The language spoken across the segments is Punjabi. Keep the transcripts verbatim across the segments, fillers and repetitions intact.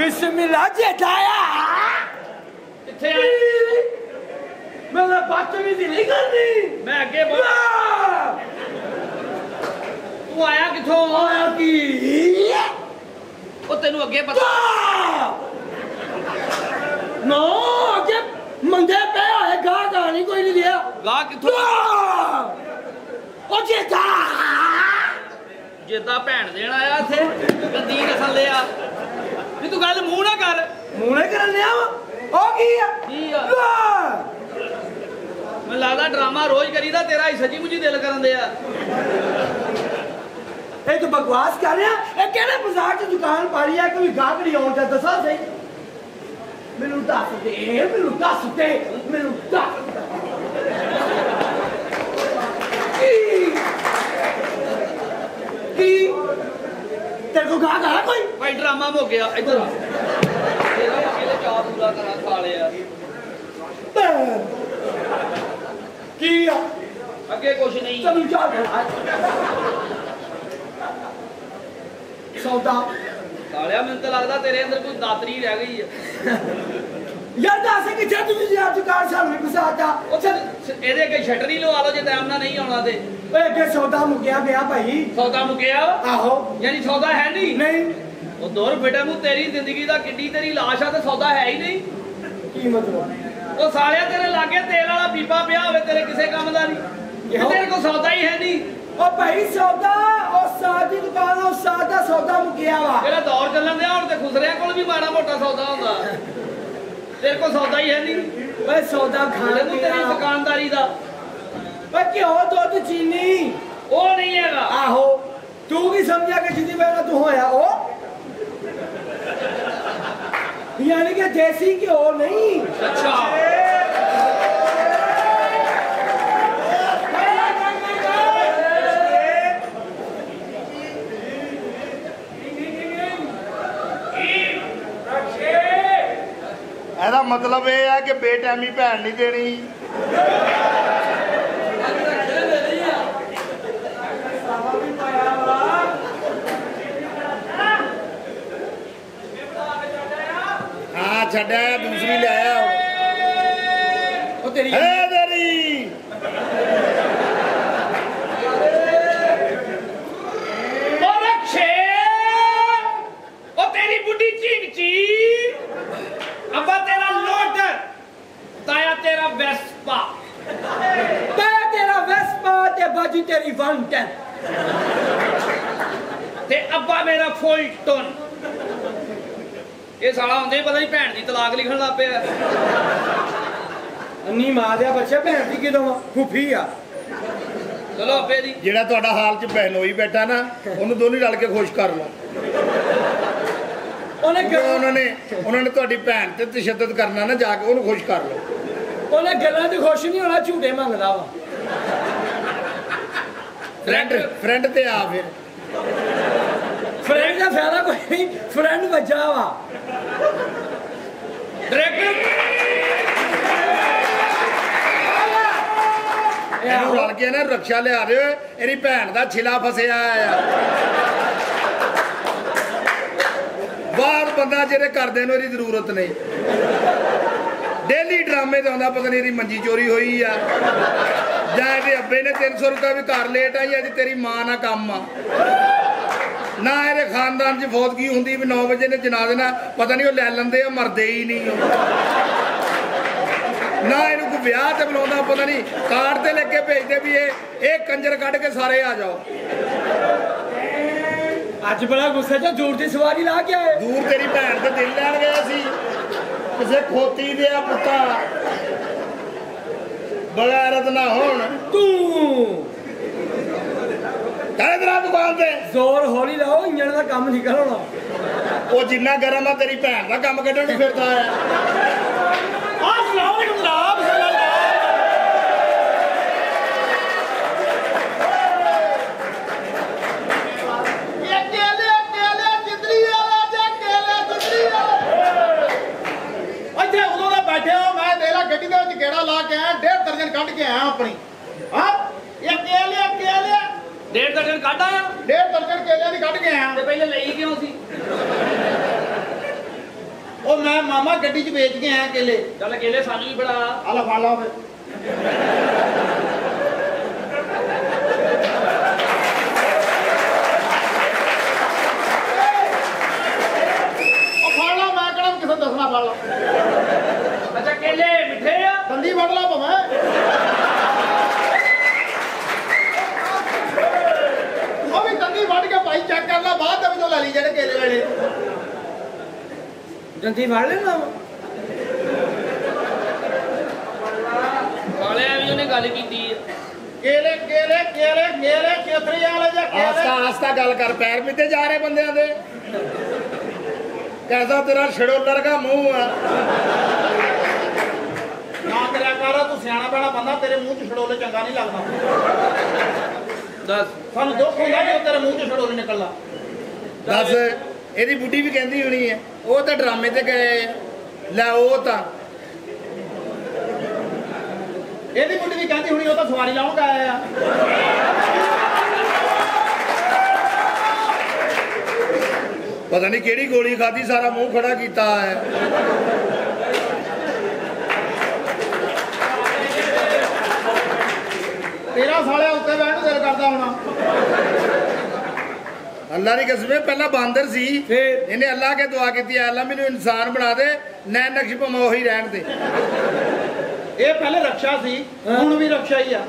बिस्मिल्लाह जेठाया किथे आया मैं बदतमीजी नहीं करनी मैं अगे बोल तू आया किथों आया की ओ तेनू अगे पता नो अगे मंदे पे आए गा गानी कोई नहीं दिया गा किथों ओ जेठा जेदा भैन देन आया इत्थे गंदी नस्ल दे आ नी तू गल मूंह ना कर मूंह नहीं करन लिया ओ की है की आ मैं लगदा ड्रामा रोज करीदा तेरा ही सच्ची मुझी दिल करन दे आ ए तू बकवास कर रहा ए केड़े बाजार च दुकान पाड़ी है कोई गागड़ी आउं ते दसा सही मेनू दस दे मेनू दस दे मेनू दस की तेरे को गाग है कोई भाई ड्रामा हो गया इधर आ तेरा अकेले चाह पूरा करा खा लिया की अगे कुछ नहीं चल चाह सौदा सालिया मैंने तो लगता तेरे अंदर कोई दातरी रह गई है यार दस कि जे तू यार दुकान सामने घुसाता अच्छा ਇਹਦੇ ਅੱਗੇ ਸ਼ਟਰ ਹੀ ਲਵਾ ਲਓ ਜੇ ਟਾਈਮ ਨਾਲ ਨਹੀਂ ਆਉਣਾ ਤੇ ਓਏ ਅੱਗੇ ਸੌਦਾ ਮੁੱਕਿਆ ਪਿਆ ਭਾਈ ਸੌਦਾ ਮੁੱਕਿਆ ਆਹੋ ਯਾਨੀ ਸੌਦਾ ਹੈ ਨਹੀਂ ਨਹੀਂ ਉਹ ਦੌਰ ਬੇਟਾ ਨੂੰ ਤੇਰੀ ਜ਼ਿੰਦਗੀ ਦਾ ਕਿੱਡੀ ਤੇਰੀ ਲਾਸ਼ ਆ ਤੇ ਸੌਦਾ ਹੈ ਹੀ ਨਹੀਂ ਕੀ ਮਤਲਬ ਉਹ ਸਾਲਿਆ ਤੇਰੇ ਲਾਗੇ ਤੇਲ ਵਾਲਾ ਪੀਪਾ ਪਿਆ ਹੋਵੇ ਤੇਰੇ ਕਿਸੇ ਕੰਮ ਦਾ ਨਹੀਂ ਤੇਰੇ ਕੋਲ ਸੌਦਾ ਹੀ ਹੈ ਨਹੀਂ ਉਹ ਭਾਈ ਸੌਦਾ ਉਹ ਸਾਦੀ ਦੁਕਾਨ ਉਹ ਸਾਦਾ ਸੌਦਾ ਮੁੱਕਿਆ ਵਾ ਜਿਹੜਾ ਦੌਰ ਚੱਲਣ ਦਿਆ ਹੁਣ ਤੇ ਖੁਸਰਿਆਂ ਕੋਲ ਵੀ ਮਾੜਾ ਮੋਟਾ ਸੌਦਾ ਹੁੰਦਾ ਤੇਰੇ ਕੋਲ ਸੌਦਾ ਹੀ ਹੈ ਨਹੀਂ ਓਏ ਸੌਦਾ ਖਾਣ ਤੂੰ ਤੇਰੀ ਦੁਕਾਨਦਾਰੀ ਦਾ ਓਏ ਘਿਓ ਦੁੱਧ ਚੀਨੀ ਉਹ ਨਹੀਂ ਹੈਗਾ ਆਹੋ ਤੂੰ ਕੀ ਸਮਝਿਆ ਕਿ ਜਿੱਦੀ ਮੇਰਾ ਤੂੰ ਹੋਇਆ ਉਹ ਯਾਨੀ ਕਿ ਦੇਸੀ ਘਿਓ ਨਹੀਂ ਅੱਛਾ ਇਹਦਾ ਮਤਲਬ ਇਹ ਹੈ ਕਿ ਬੇਟੈਮੀ ਭੈਣ ਨਹੀਂ ਦੇਣੀ ਹਾਂ ਛੱਡਿਆ ਦੂਸਰੀ ਲੈ ਆਇਆ ਉਹ ਤੇਰੀ ਹੈ ਤੇਰੀ ਉਹ ਰੱਖੇ ਉਹ ਤੇਰੀ ਬੁੱਢੀ ਚੀਕ ਚੀ ਅੱਬਾ ਤੇਰਾ ਲੋਡਰ ਤਾਇਆ ਤੇਰਾ ਵੈਸਪਾ ਤਾਇਆ ਤੇਰਾ ਵੈਸਪਾ ਤੇ ਬਾਜੀ ਤੇਰੀ ਵੰਟਨ ਤੇ ਅੱਬਾ ਮੇਰਾ ਫੁਲਟਨ ਇਹ ਸਾਲਾ ਹੁੰਦੇ ਪਤਾ ਨਹੀਂ ਭੈਣ ਦੀ ਤਲਾਕ ਲਿਖਣ ਲੱਗ ਪਿਆ ਅੰਨੀ ਮਾਂ ਦੇ ਬੱਚੇ ਭੈਣ ਦੀ ਕਿਦੋਂ ਫੁੱਫੀ ਆ ਚਲੋ ਆਪੇ ਦੀ ਜਿਹੜਾ ਤੁਹਾਡਾ ਹਾਲ ਚ ਬਹਿਨੋਈ ਬੈਠਾ ਨਾ ਉਹਨੂੰ ਦੋਨੇ ਰਲ ਕੇ ਖੁਸ਼ ਕਰ ਲਓ ਉਹਨੇ ਉਹਨਾਂ ਨੇ ਉਹਨਾਂ ਨੇ ਤੁਹਾਡੀ ਭੈਣ ਤੇ ਤਸ਼ੱਦਦ ਕਰਨਾ ਨਾ ਜਾ ਕੇ ਉਹਨੂੰ ਖੁਸ਼ ਕਰ ਲਓ ਉਹਨੇ ਗੱਲਾਂ ਤੇ ਖੁਸ਼ ਨਹੀਂ ਹੋਣਾ ਝੂਟੇ ਮੰਗਦਾ ਵਾ ਫਰੈਂਡ ਫਰੈਂਡ ਤੇ ਆ ਫਿਰ ਫਰੈਂਡ ਦਾ ਫਾਇਦਾ ਕੋਈ ਨਹੀਂ ਫਰੈਂਡ ਵੱਜਾ ਵਾ ਡਾਇਰੈਕਟਰ ਇਹਨੂੰ ਰਲ ਕੇ ਨਾ ਰਕਸ਼ਾ ਲਿਆ ਦਿਓ ਇਹਦੀ ਭੈਣ ਦਾ ਛਿਲਾ ਫਸਿਆ ਆ ਬਾਹਰ ਬੰਦਾ ਜਿਹੜੇ ਕਰਦੇ ਨੇ ਇਹਦੀ ਜ਼ਰੂਰਤ ਨਹੀਂ ਡੇਲੀ ਡਰਾਮੇ ਤੇ ਆਉਂਦਾ ਪਤਾ ਨਹੀਂ ਇਹਦੀ ਮੰਜੀ ਚੋਰੀ ਹੋਈ ਆ ਜਾਂ ਇਹਦੇ ਅੱਬੇ ਨੇ ਤਿੰਨ ਸੌ ਰੁਪਏ ਵੀ ਘਰ ਲੇਟ ਆਈ ਅੱਜ ਤੇਰੀ ਮਾਂ ਨਾਲ ਕੰਮ ਆ ਨਾ ਇਹਦੇ ਖਾਨਦਾਨ 'ਚ ਫੌਤਗੀ ਹੁੰਦੀ ਵੀ ਨੌ ਵਜੇ ਨੇ ਜਨਾ ਦੇਣਾ ਪਤਾ ਨਹੀਂ ਉਹ ਲੈ ਲੈਂਦੇ ਆ ਮਰਦੇ ਹੀ ਨਹੀਂ ਨਾ ਇਹਨੂੰ ਕੋਈ ਵਿਆਹ ਤੇ ਬੁਲਾਉਂਦਾ ਪਤਾ ਨਹੀਂ ਕਾਰਡ ਤੇ ਲਿਖ ਕੇ ਭੇਜਦੇ ਵੀ ਇਹ ਇਹ ਕੰਜਰ ਕੱਢ ਕੇ ਸਾਰੇ ਆ ਜਾਓ ਅੱਜ ਬੜਾ ਗੁੱਸੇ 'ਚ ਦੂਰ ਦੀ ਸਵਾਰੀ ਲਾ ਕੇ ਆਏ ਦੂਰ ਤੇਰੀ ਭੈਣ ਤੇ ਦਿਲ ਲੈਣ ਗਏ ਸੀ ਕਿਸੇ ਖੋਤੀ ਦੇ ਆ ਪੁੱਤਾ ਬਗੈਰਤ ਨਾ ਹੋਣ ਤੂੰ ਕਹਿੰਦੇ ਤੇਰਾ ਦੁਕਾਨ ਤੇ ਜ਼ੋਰ ਹੌਲੀ ਲਾਓ ਇੰਜਣ ਦਾ ਕੰਮ ਨਿਕਲ ਹੋਣਾ ਉਹ ਜਿੰਨਾ ਗਰਮ ਆ ਤੇਰੀ ਭੈਣ ਦਾ ਕੰਮ ਕੱਢਣ ਨੂੰ ਫਿਰਦਾ ਆ ਆਹ ਲਾਓ ਇਹਨੂੰ ਜਨਾਬ ਗੱਡੀ ਦੇ ਵਿੱਚ ਗੇੜਾ ਲਾ ਕੇ ਆਇਆ ਡੇਢ ਦਰਜਨ ਕੱਢ ਕੇ ਆਇਆ ਆਪਣੀ ਹਾਂ ਇਹ ਕੇਲੇ ਕੇਲੇ ਡੇਢ ਦਰਜਨ ਕੱਢ ਆਇਆ ਡੇਢ ਦਰਜਨ ਕੇਲਿਆਂ ਦੀ ਕੱਢ ਕੇ ਆਇਆ ਤੇ ਪਹਿਲੇ ਲਈ ਕਿਉਂ ਸੀ ਉਹ ਮੈਂ ਮਾਮਾ ਗੱਡੀ 'ਚ ਵੇਚ ਕੇ ਆਇਆ ਕੇਲੇ। ਚੱਲ ਕੇਲੇ ਸਾਨੂੰ ਵੀ ਬੜਾ ਆ ਲੈ ਫੜ ਲਾ ਓਏ। ਉਹ ਫੜ ਲਾ, ਮੈਂ ਕਿਹੜਾ ਕਿਸੇ ਨੂੰ ਦੱਸਣਾ, ਫੜ ਲਾ। ਅੱਛਾ ਕੇਲੇ ਮਿੱਠੇ ਆ? ਦੰਦੀ ਵੱਢ ਲਾ ਭਾਵੇਂ। ਉਹ ਵੀ ਦੰਦੀ ਵੱਢ ਕੇ ਭਾਈ ਚੈੱਕ ਕਰ ਲਾ, ਬਾਅਦ ਦੇ ਵਿੱਚੋਂ ਲੈ ਲਈ ਜਿਹੜੇ ਕੇਲੇ ਲੈਣੇ। ਜੰਦੀ ਫੜ ਲੈਣਾ ਵਾਲਿਆਂ ਵੀ ਉਹਨੇ ਗੱਲ ਕੀਤੀ ਆ। ਕੇਲੇ ਕੇਲੇ ਕੇਲੇ ਕੇਲੇ ਖੇਤਰੀ ਵਾਲੇ ਜਾਂ ਆਸਤਾ ਕੇਲੇ। ਆਸਤਾ ਗੱਲ ਕਰ, ਪੈਰ ਮਿੱਤੇ ਜਾ ਰਹੇ ਬੰਦਿਆਂ ਦੇ। ਕੈਸਾ ਤੇਰਾ ਛੜੋਲਰ ਦਾ ਮੂੰਹ ਆ। ਨਾ ਕਰਿਆ ਕਰ, ਤੂੰ ਸਿਆਣਾ ਪੈਣਾ ਬੰਦਾ, ਤੇਰੇ ਮੂੰਹ 'ਚ ਛੜੋਲੇ ਚੰਗਾ ਨਹੀਂ ਲੱਗਦਾ। ਦੱਸ ਸਾਨੂੰ ਦੁੱਖ ਹੁੰਦਾ ਕਿ ਤੇਰੇ ਮੂੰਹ 'ਚ ਛੜੋਲੇ ਨਿਕਲਦਾ। ਦੱਸ, ਇਹਦੀ ਬੁੱਢੀ ਵੀ ਕਹਿੰਦੀ ਹੋਣੀ ਹੈ ਉਹ ਤਾਂ ਡਰਾਮੇ ਤੇ ਗਏ ਆ। ਲੈ ਉਹ ਤਾਂ ਇਹਦੀ ਮੁੰਡੀ ਵੀ ਕਹਿੰਦੀ ਹੁਣੀ ਉਹ ਤਾਂ ਸਵਾਰੀ ਲਾਉਣ ਗਏ ਆ। ਪਤਾ ਨਹੀਂ ਕਿਹੜੀ ਗੋਲੀ ਖਾਧੀ, ਸਾਰਾ ਮੂੰਹ ਖੜਾ ਕੀਤਾ ਹੈ। ਤੇਰਾ ਸਾਲਿਆ ਉੱਤੇ ਬਹਿਣ ਨੂੰ ਦਿਲ ਕਰਦਾ ਹੋਣਾ। ਅੱਲਾ ਦੀ ਕਸਮ, ਪਹਿਲਾਂ ਬਾਂਦਰ ਸੀ, ਫਿਰ? ਇਹਨੇ ਅੱਲਾ ਕੇ ਦੁਆ ਕੀਤੀ, ਅੱਲਾ ਮੈਨੂੰ ਇਨਸਾਨ ਬਣਾ ਦੇ, ਨੈਣ ਨਕਸ਼ ਭਾਵੇਂ ਉਹੀ ਰਹਿਣ ਦੇ। ਇਹ ਪਹਿਲੇ ਰਕਸ਼ਾ ਸੀ, ਹੁਣ ਵੀ ਰਕਸ਼ਾ ਹੀ ਆ।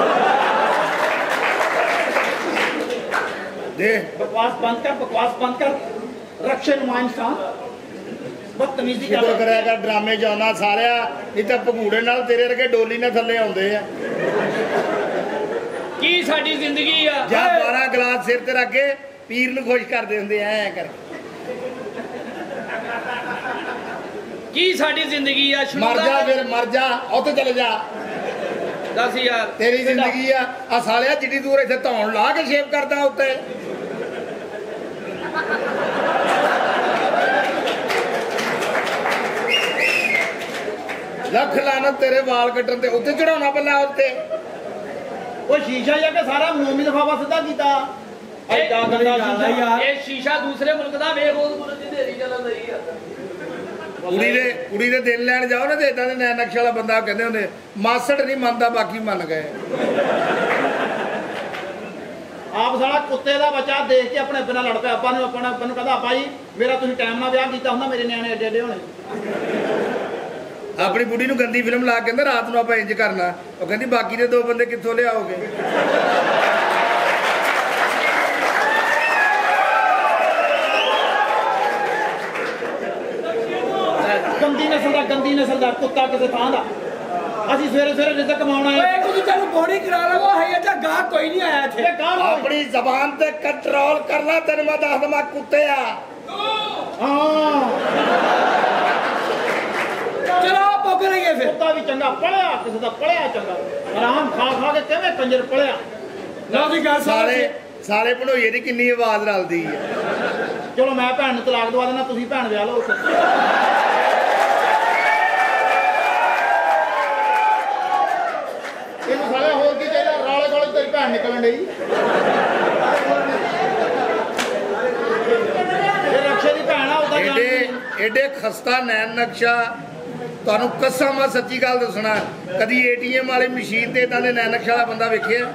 ਦੇ ਬਕਵਾਸ ਬੰਦ ਕਰ, ਬਕਵਾਸ ਬੰਦ ਕਰ। ਰਕਸ਼ੇ ਨੂੰ ਇਨਸਾਨ ਬਦਤਮੀਜ਼ੀ ਸ਼ੁਕਰ ਕਰ। ਕਰਿਆ ਕਰ, ਡਰਾਮੇ ਜਾਣਾ ਸਾਰਿਆ, ਨਹੀਂ ਤਾਂ ਭਗੂੜੇ ਨਾਲ ਤੇਰੇ ਵਰਗੇ ਡੋਲੀ ਨਾਲ ਥੱਲੇ ਆਉਂਦੇ ਆ। ਕੀ ਸਾਡੀ ਜ਼ਿੰਦਗੀ ਆ? ਜਾਂ ਬਾਰਾਂ ਗਲਾਸ ਸਿਰ ਤੇ ਰੱਖ ਕੇ ਪੀਰ ਨੂੰ ਖੁਸ਼ ਕਰਦੇ ਹੁੰਦੇ ਐ ਐ ਕਰ। ਕੀ ਸਾਡੀ ਜ਼ਿੰਦਗੀ ਆ? ਸ਼ੁਰੂ ਮਰ ਦਾ- ਜਾ ਫਿਰ, ਮਰ ਜਾ, ਉੱਥੇ ਚਲੇ ਜਾ। ਦੱਸ ਯਾਰ ਤੇਰੀ ਜ਼ਿੰਦਗੀ ਆ। ਆ ਸਾਲਿਆ ਜਿੱਡੀ ਦੂਰ ਇੱਥੇ ਧੌਣ ਲਾ ਕੇ ਸ਼ੇਪ ਕਰਦਾ ਉੱਤੇ। ਲੱਖ ਲਾਨਤ ਤੇਰੇ ਵਾਲ ਕੱਟਣ ਤੇ, ਉੱਤੇ ਚੜਾਉਣਾ ਪੱਲਾ ਉੱਤੇ। ਉਹ ਸ਼ੀਸ਼ਾ ਜਾ ਕੇ ਸਾਰਾ ਮੋਮੀ ਲਫਾਫਾ ਸਿੱਧਾ ਕੀਤਾ। ਇਹ ਜਾ ਗੰਦਾ ਸ਼ੀਸ਼ਾ। ਯਾਰ ਇਹ ਸ਼ੀਸ਼ਾ ਦੂਸਰੇ ਮੁਲਕ ਦਾ ਵੇਖ, ਉਹ ਮੁਲਕ ਦੀ ਢੇਰੀ ਚੱਲਣ ਰਹੀ ਆ। ਕੁੜੀ ਦੇ ਕੁੜੀ ਦੇ ਦਿਨ ਲੈਣ ਜਾਓ ਨਾ ਤੇ ਇਦਾਂ ਦੇ ਨੈਣ ਨਕਸ਼ ਵਾਲਾ ਬੰਦਾ ਕਹਿੰਦੇ ਹੁੰਦੇ, ਮਾਸੜ ਨਹੀਂ ਮੰਨਦਾ, ਬਾਕੀ ਮੰਨ ਗਏ। ਆਪ ਸਾਲਾ ਕੁੱਤੇ ਦਾ ਬੱਚਾ ਦੇਖ ਕੇ ਆਪਣੇ ਬਿਨਾਂ ਲੜ ਪਿਆ। ਆਪਾਂ ਨੂੰ ਆਪਣਾ ਆਪਾਂ ਨੂੰ ਕਹਿੰਦਾ, ਆਪਾਂ ਜੀ ਮੇਰਾ ਤੁਸੀਂ ਟਾਈਮ ਨਾਲ ਵਿਆਹ ਕੀਤਾ ਹੁੰਦਾ, ਮੇਰੇ ਨਿਆਣੇ ਏਡੇ ਏਡੇ ਹੋਣੇ। ਆਪਣੀ ਬੁੱਢੀ ਨੂੰ ਗੰਦੀ ਫਿਲਮ ਲਾ ਕੇ ਕਹਿੰਦਾ ਰਾਤ ਨੂੰ ਆਪਾਂ ਇੰਜ ਕਰਨਾ। ਉਹ ਕਹਿੰਦੀ ਬਾਕੀ ਦੇ ਦੋ ਬੰਦੇ ਕਿੱਥੋਂ ਲਿਆਓਗੇ? ਗੰਦੀ ਨਸਲ ਦਾ ਗੰਦੀ ਨਸਲ ਦਾ ਕੁੱਤਾ ਕਿਸੇ ਥਾਂ ਦਾ। ਅਸੀਂ ਸਵੇਰੇ ਸਵੇਰੇ ਰਿਜ਼ਕ ਕਮਾਉਣਾ ਓਏ ਹੈ। ਕੁਝ ਤੈਨੂੰ ਬੋੜੀ ਕਰਾ ਲਵੋ ਹੈ ਤਾਂ ਗਾ ਕੋਈ ਨਹੀਂ ਆਇਆ ਇੱਥੇ। ਇਹ ਗਾਹ ਲਓ। ਆਪਣੀ ਜ਼ਬਾਨ ਤੇ ਕੰਟਰੋਲ ਕਰ ਲੈ, ਤੈਨੂੰ ਮੈਂ ਦੱਸ ਦਵਾਂ ਕੁੱਤਿਆ। ਹਾਂ ਚਲੋ ਪੁੱਗ ਲਈਏ ਫਿਰ। ਕੁੱਤਾ ਵੀ ਚੰਗਾ ਪੜਿਆ, ਕਿਸੇ ਦਾ ਪੜਿਆ ਚੰਗਾ। ਆਰਾਮ ਖਾ ਖਾ ਕੇ ਕਿਵੇਂ ਕੰਜਰ ਪੜਿਆ। ਲਓ ਜੀ ਗੱਲ ਸਾਰੇ ਸਾਰੇ ਭਣੋਈਏ ਦੀ ਕਿੰਨੀ ਆਵਾਜ਼ ਰਲਦੀ ਹੈ। ਚਲੋ ਮੈਂ ਭੈਣ ਨੂੰ ਤਲਾਕ ਦਵਾ ਦੇਣਾ, ਤੁਸੀਂ ਭੈਣ ਵਿਆਹ ਲਓ। ਇਹਨੂੰ ਸਾਲੇ ਹੋਰ ਕੀ ਚਾਹੀਦਾ? ਰਾਲੇ ਕੋਲੇ ਤੇਰੀ ਭੈਣ ਨਿਕਲਣ ਡਈ। ਇਹ ਰਕਸ਼ੇ ਦੀ ਭੈਣ ਆ, ਉਹਦਾ ਜਾਣ ਏਡੇ ਏਡੇ ਖਸਤਾ ਨੈਣ ਨਕਸ਼ਾ। ਤੁਹਾਨੂੰ ਕਸਮ ਆ, ਸੱਚੀ ਗੱਲ ਦੱਸਣਾ, ਕਦੀ ਏਟੀਐਮ ਵਾਲੀ ਮਸ਼ੀਨ ਤੇ ਇਦਾਂ ਦੇ ਨੈਣ ਨਕਸ਼ਾ ਵਾਲਾ ਬੰਦਾ ਵੇਖਿਆ?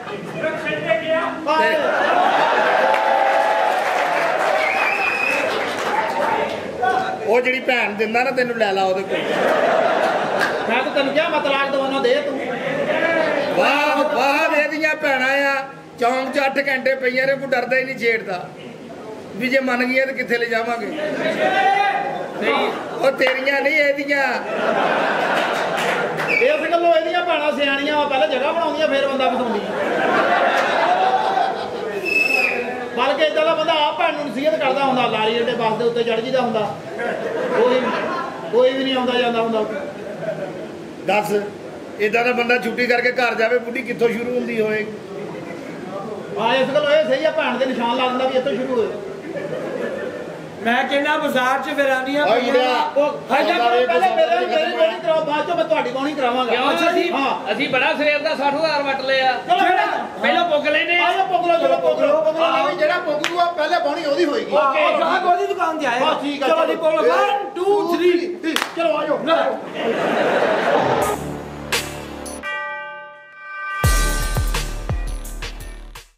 ਉਹ ਜਿਹੜੀ ਭੈਣ ਦਿੰਦਾ ਨਾ ਤੈਨੂੰ, ਲੈ ਲਾ ਉਹਦੇ ਕੋਲ। ਮੈਂ ਤਾਂ ਤੈਨੂੰ ਕਿਹਾ ਮੈਂ ਤਲਾਕ ਦਵਾਉਣਾ, ਦੇ ਤੂੰ। ਵਾਹ ਵਾਹ, ਇਹਦੀਆਂ ਭੈਣਾਂ ਆ ਚੌਂਕ 'ਚ ਅੱਠ ਘੰਟੇ ਪਈਆਂ ਨੇ, ਕੋਈ ਡਰਦਾ ਹੀ ਨਹੀਂ ਛੇੜਦਾ ਵੀ ਜੇ ਮੰਨ ਗਈਆਂ ਤਾਂ ਕਿੱਥੇ ਲੈ ਜਾਵਾਂਗੇ। ਨਹੀਂ ਉਹ ਤੇਰੀਆਂ ਨਹੀਂ, ਇਹਦੀਆਂ। ਇਸ ਗੱਲੋਂ ਇਹਦੀਆਂ ਭੈਣਾਂ ਸਿਆਣੀਆਂ ਵਾ, ਪਹਿਲਾਂ ਜਗ੍ਹਾ ਬਣਾਉਂਦੀਆਂ ਫਿਰ ਬੰਦਾ ਫਸਾਉਂਦੀ। ਬਲਕਿ ਇਦਾਂ ਦਾ ਬੰਦਾ ਆਪ ਭੈਣ ਨੂੰ ਨਸੀਹਤ ਕਰਦਾ ਹੁੰਦਾ, ਲਾਰੀ ਜਿਹੜੇ ਬੱਸ ਦੇ ਉੱਤੇ ਚੜ ਜੀਦਾ ਹੁੰਦਾ। ਕੋਈ ਕੋਈ ਵੀ ਨਹੀਂ ਆਉਂਦਾ ਜਾਂਦਾ ਹੁੰਦਾ। ਦੱਸ, ਇਦਾਂ ਦਾ ਬੰਦਾ ਛੁੱਟੀ ਕਰਕੇ ਘਰ ਜਾਵੇ, ਬੁੱਢੀ ਕਿੱਥੋਂ ਸ਼ੁਰੂ ਹੁੰਦੀ ਹੋਏਗੀ? ਹਾਂ ਇਸ ਗੱਲੋਂ ਇਹ ਸਹੀ ਆ, ਭੈਣ ਦੇ ਨਿਸ਼ਾਨ ਲਾ ਦਿੰਦਾ ਵੀ ਇੱਥੋਂ ਸ਼ੁਰੂ ਹੋਏ। ਮੈਂ ਕਹਿੰਦਾ ਬਾਜ਼ਾਰ 'ਚ ਫਿਰ ਆਉਂਦੀਆਂ ਓਏ ਮੁੰਡਿਆ, ਉਹ ਹਾਜਾ ਕਰੋ, ਪਹਿਲੇ ਮੇਰੇ ਮੇਰੀ ਬੋਣੀ ਕਰਾਓ, ਬਾਅਦ ਚੋਂ ਮੈਂ ਤੁਹਾਡੀ ਬੋਣੀ ਕਰਾਵਾਂਗਾ। ਕਿਉਂ? ਅਸੀਂ ਹਾਂ ਅਸੀਂ ਬੜਾ ਸਵੇਰ ਦਾ ਸੱਠ ਹਜ਼ਾਰ ਵਟ ਲਿਆ। ਚਲੋ ਪਹਿਲਾਂ ਪੁੱਗ ਲੈਨੇ ਆ। ਆਜੋ ਪੁੱਗ ਲਓ, ਚਲੋ ਪੁੱਗ ਲਓ, ਪੁੱਗ ਲਓ। ਜਿਹੜਾ ਪੁੱਗ ਜੂਆ ਪਹਿਲੇ ਪਹਿਲੇ ਪਾਉਣੀ ਉਹਦੀ ਹੋਏਗੀ ਉਹ ਗਾਹਕ ਉਹਦੀ ਦੁਕਾਨ ਤੇ ਆਏਗਾ ਬਸ ਠੀਕ ਆ ਚਲੋ ਜੀ ਬੋਲੋ ਇੱਕ, one two two, three three, ਚਲੋ ਆਜੋ